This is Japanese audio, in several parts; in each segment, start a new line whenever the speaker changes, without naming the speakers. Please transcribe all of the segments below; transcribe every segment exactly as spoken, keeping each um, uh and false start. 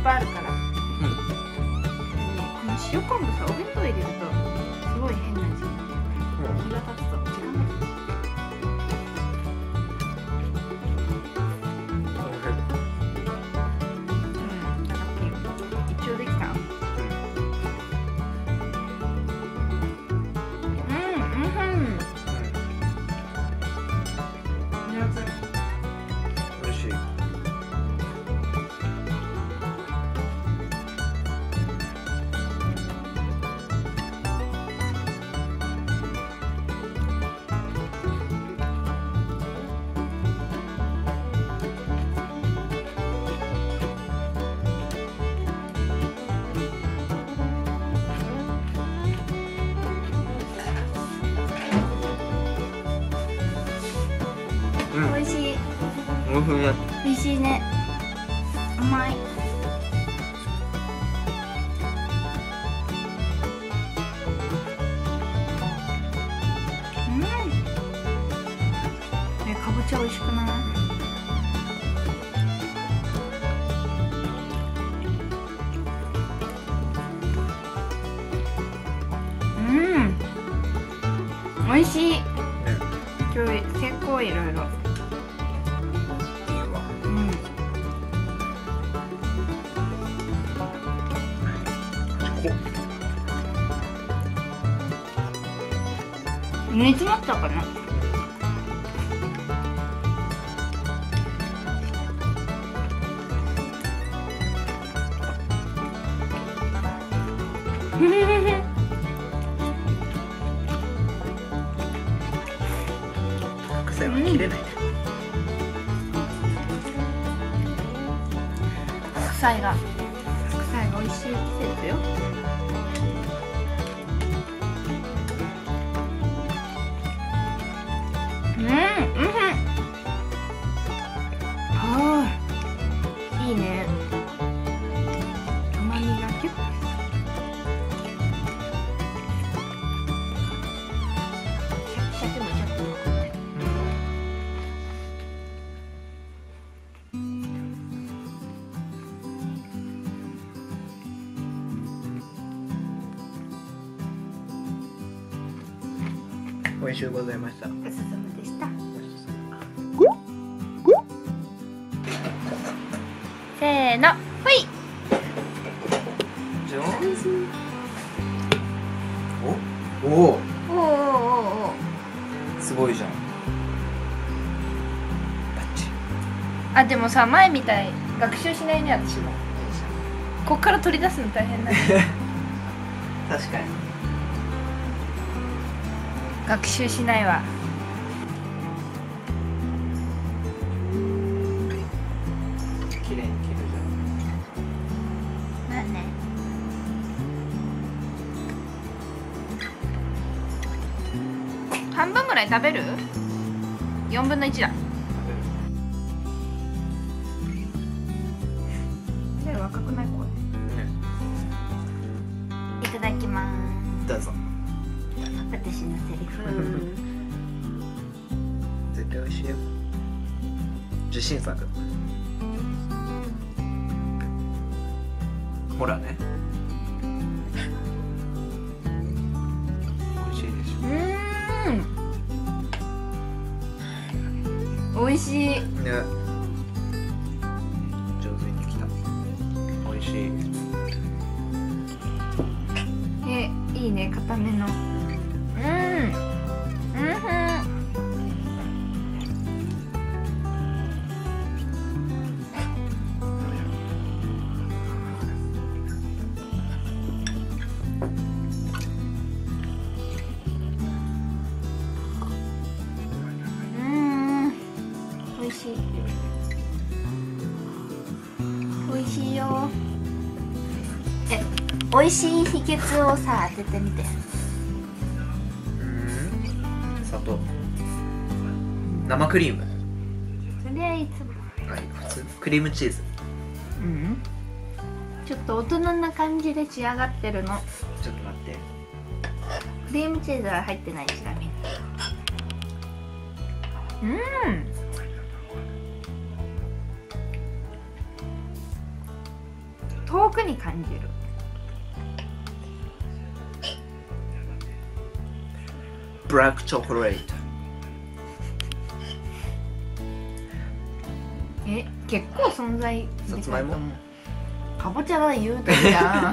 ぱいあるから。うん。この塩昆布さ、お弁当入れるとすごい変な味。気が立つと時間が経つ。美味しい。美味しいね。甘い。うん。え、かぼちゃ美味しくない？うん。美味しい。今日結構いろいろ。煮詰まったかな。
白菜は切れないね。
白菜が白菜が美味しい季節よ。うん、うん、ああ、いいね。甘みがキュッ。シャキシャキもちょっと残ってる。
美味しゅうございました。
ごちそうさまでした。せーの、ほい。
上手。お、おお。
おおおおお。
すごいじゃん。バッチ。
あ、でもさ、前みたい学習しないね、私も。こっから取り出すの大変だね。
確かに。
学習しないわ。
綺麗に切るじ
ゃん。まあね。半分ぐらい食べる？四分の一だ。で、若くない子。いただきます。
どうぞ。
私のセリフ。
絶対美味しいよ。自信作。ほらね。美味しいでしょ。
うん。美味しい。
ね。上手にできた。美味しい。
え、いいね、固めの。うん。うん。うん。美味しい。美味しいよ。え、美味しい秘訣をさ、当ててみて。
砂糖、生クリーム、
それはいつも。
はい、普通クリームチーズ。
うん。ちょっと大人な感じで仕上がってるの。
ちょっと待って。
クリームチーズは入ってない、ちなみに。うん。 特に感じる。
ブラックチョコレート。
え、結構存在
さつまいも。
かぼちゃは言うとじゃん。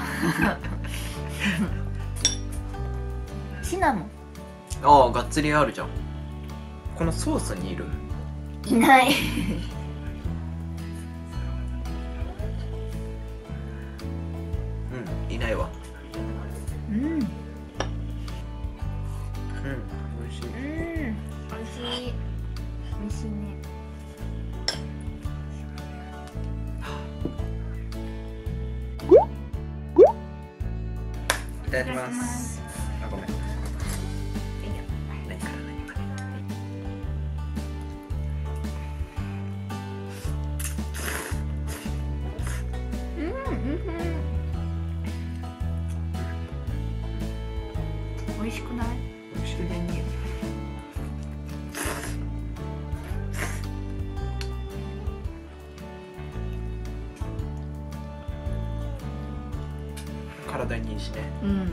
シナモン。
ああ、がっつりあるじゃん。このソースにいる。
いない。
うん、いないわ。
うん。うん、
うん、美味しい。
美味しい。美味しいね。
いただきます。あ、ごめん。何から何から。
うん、うん、美味しくない？
美味しい。
自然に。
体にいいしね。
うん。ね、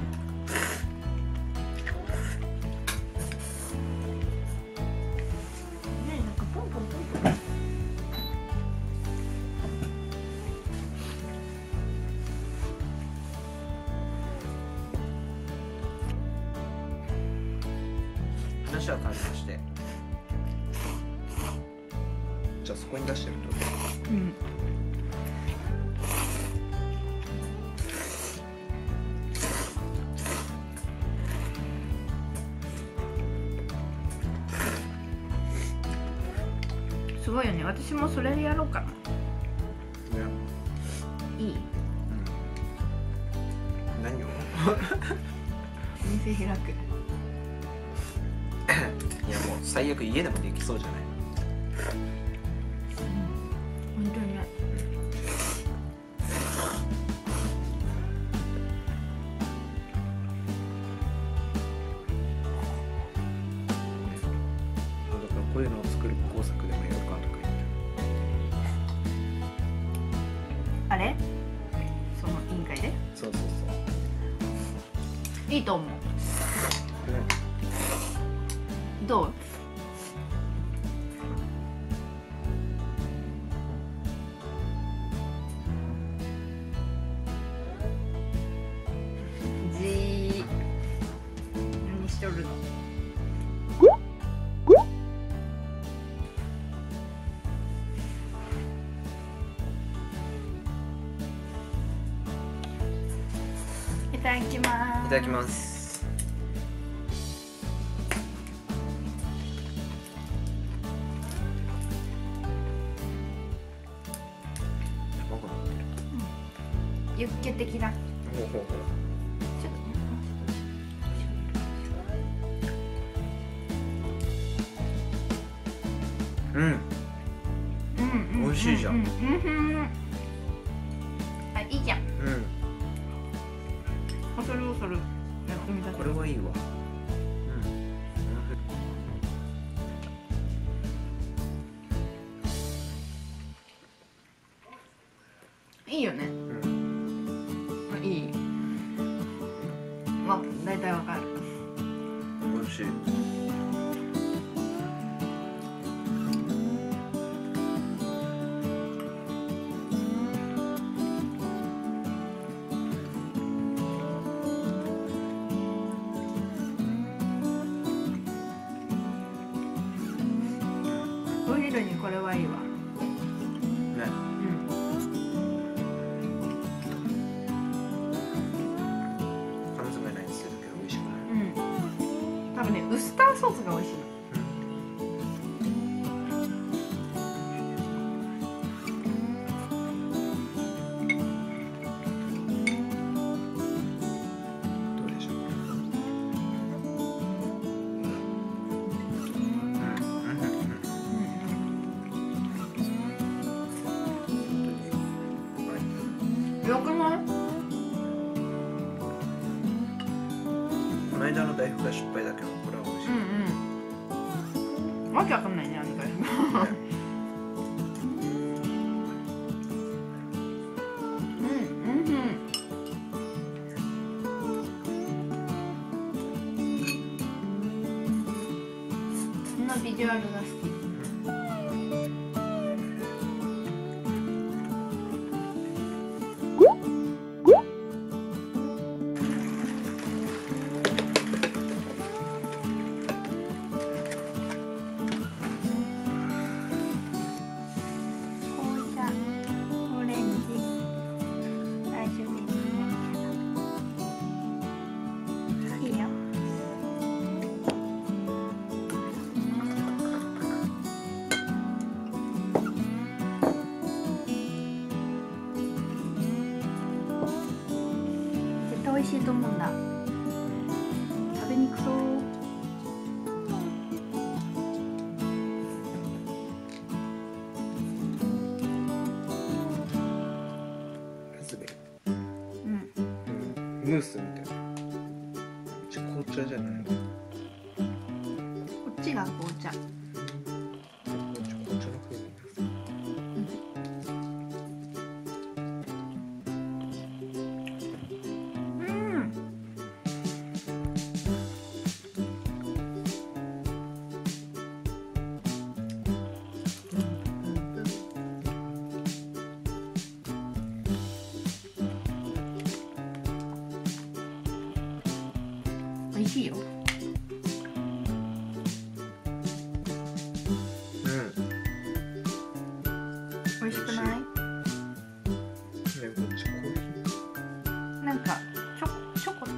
なんかポンポンポンポン。
話は変わりまして。じゃあそこに出してると。
うん。すごいよね。私もそれでやろうかな。
ね。
いい？
何を？
お店開く。
いやもう最悪家でもできそうじゃない？
本当にね。
だからこういうのを作る工作でもやるかとか言って。
あれ？その委員会で？
そうそうそう。
いいと思う。
うん。
どう？じー。何しとるの？いただきます。
いただきます。卵のってる。
ユッケ的だ。
ほうほうほう。
ちょっ
うん。
と。うんうん。
美味しいじゃん
うんうんうん。あ、いいじゃん。
うん。
恐る恐るやってみたけど。
これはいいわ。
いいよね。
うん。
あ、いい。まあ、大体わかる。
美味しい。
お昼にこれはいいわ。
ね。
うん。
缶詰ないんですけど美味しくない。
うん。多分ね、ウスターソースが美味しいの。
どうでしょう。
よくない？
この間の大福が失敗だけどこれは美味しい。
うんうん。わけわかんないね、あれが。うんうんうん。 しいと思うんだ。食べにくそう。
ラズベリー。
うん。
うん。ムースみたいな。紅茶じゃないの。
こっちが紅茶。
紅茶の風味です。
うん。美味しいよ。美味しくない？なんかチョコチョコ。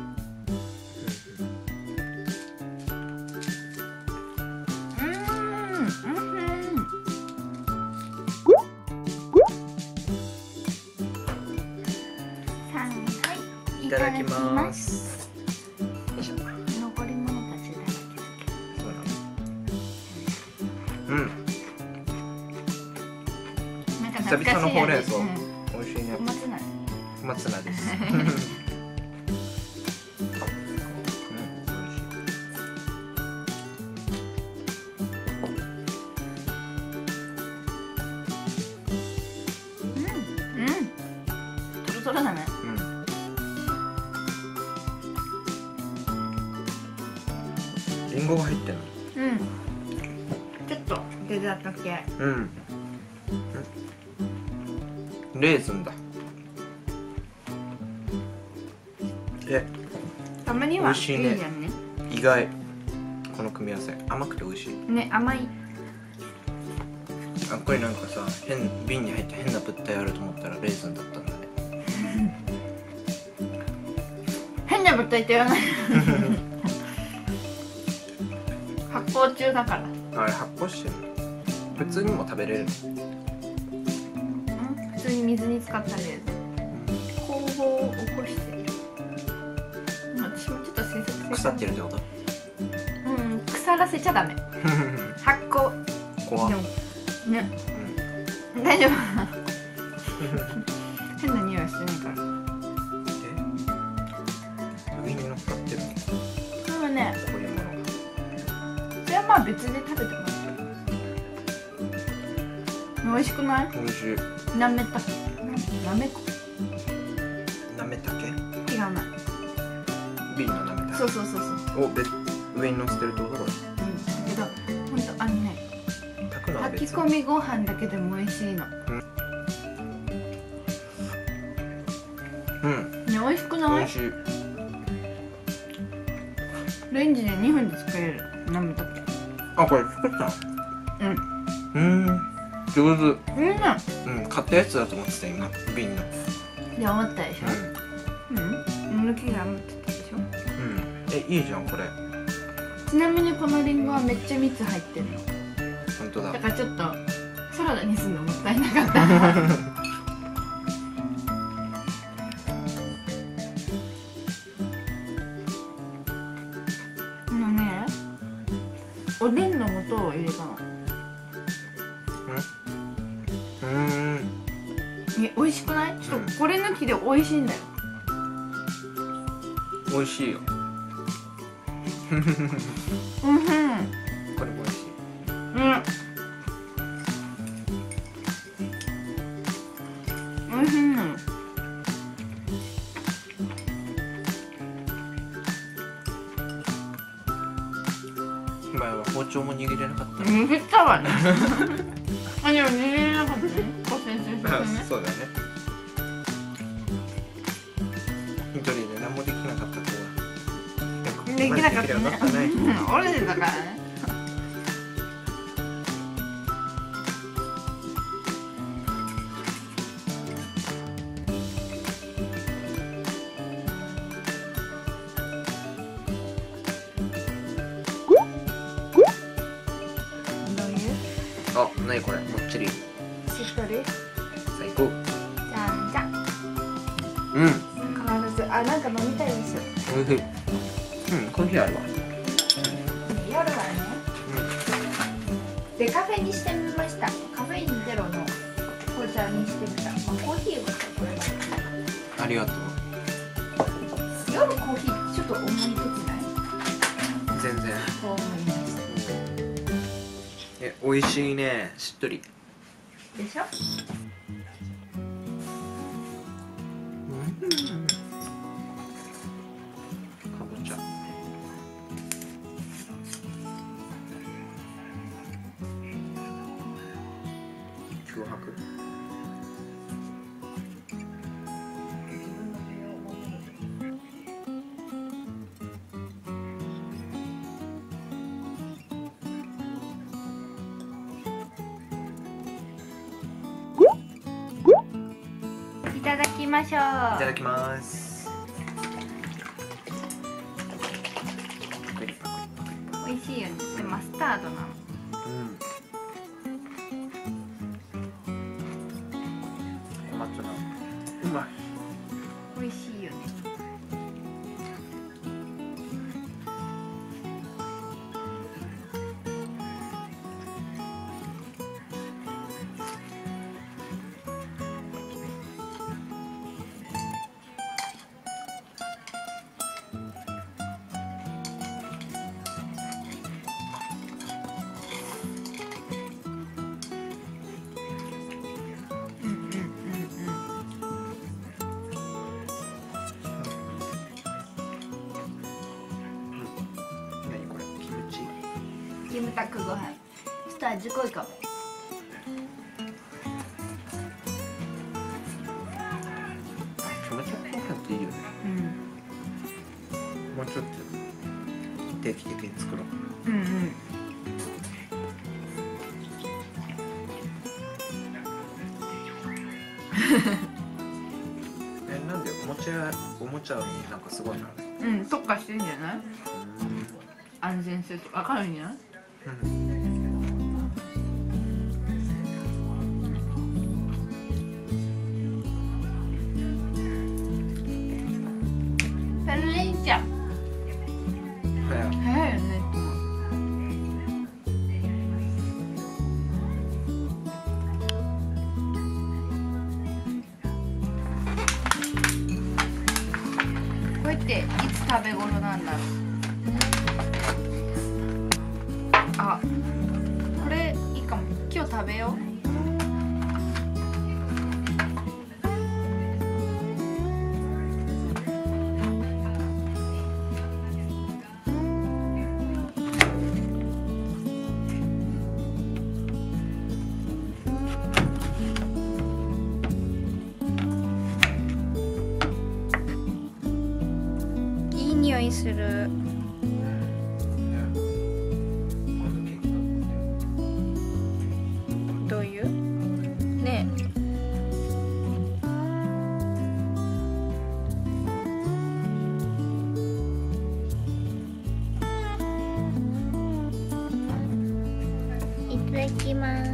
うんうんさんはいいただきます。
よいしょ。
残り物たちだけ。
そうなの。うん。久々のほうれん草、美味しいね。
小松菜。
小松菜です。
うん、うん、トロトロだね。
リンゴが入ってる。
うん。ちょっとデザート系。
うん。レーズンだ。え、
たまには
美味しいね。
いいじゃんね。
意外。この組み合わせ甘くて美味しい。
ね、甘い。
あ、これなんかさ、変瓶に入って変な物体あると思ったらレーズンだったんだね。
変な物体って言わない。発酵中だから。
あれ発酵してるの。普通にも食べれる。
普通に水に使ったレーズン。酵母を起こしてる。私もちょっと制作
腐ってるってこと？
うん、腐らせちゃダメ。発酵。
怖っ。
ね、うん、大丈夫。変な匂いしてないから。
え？上に乗っかってるの？
そうね。
こういうものが。
それはまあ別で食べてもらう。美味しくない？
美味しい。
なめたけ。なめこ。
なめたけ？
違うな。
瓶のなめたけ。
そうそうそうそう。
お、べ上に乗せてるってことこれ？
うん。だけど本当あのね。炊き込みご飯だけでも美味しいの。
うん。
ね、美味しくない？
美味しい。
レンジでにふんで作れる。なめたけ。
あ、これ作ったの？
うん。
うん。上手。
うん。
うん、買ったやつだと思ってた今瓶の。
で思ったでしょ。うん。うん。抜きが余ってたでしょ。
うん。え、いいじゃんこれ。
ちなみにこのリンゴはめっちゃ蜜入ってるの。
本当だ。
だからちょっとサラダにするのもったいなかった。あのね、おでんの素を入れたの。
うん。うん。
え、美味しくない？ちょっとこれ抜きで美味しいんだよ。
美味しいよ。
うんふん。
これも美味しい。
うん。美味しいの。
前は包丁も握れなかった。
握ったわね。あ、でも握れなかったね。
そうだね。一人で何もできなかった子は。
できなかったね。折れてたからね。
あ、なにこれ、もっちり。
しっとり。
最高。
じゃんじゃん。
うん。
変わらずあ、なんか飲みたいですよ。
おいしい。うん、コーヒーあるわ。
夜はね、デカフェにしてみました。カフェインゼロの紅茶にしてみた。まあ、コーヒーはこれは
ありがとう。
夜コーヒーちょっと重い時ない？
全然。
そう思いました。
え、美味しいね。しっとり。
でしょ？
うん。かぼちゃ。脅迫。
いただきましょう。
いただきます。
美味しいよね。でマスタードなの。
うん。小松菜。うまい。
美味しいよね。
何これ？キムチ？
キムタクご飯。ちょっと味濃いかも。
キムチご飯っていいよね。
うん。
もうちょっと定期的に作ろう。
うんうん。
え、なんでおもちゃおもちゃになんかすごいな。
うん、特化してんじゃない？安全性とかわかるんじゃない？
うん。
ペルリンちゃん。
早い。
早いよね。これっていつ食べ頃なんだろう。あ、これいいかも。今日食べよう。いい匂いする。どういうねえ。いただきます。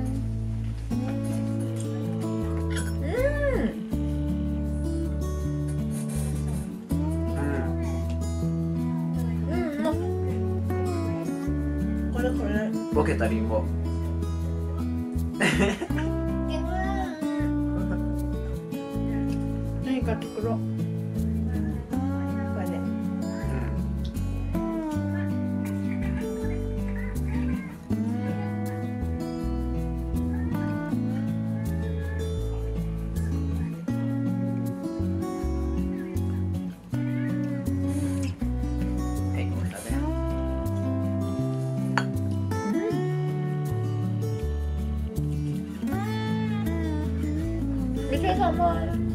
これこれ。
ボケたリンゴ。
何か作ろう。これで。
はい、これだね。
めっちゃ甘い。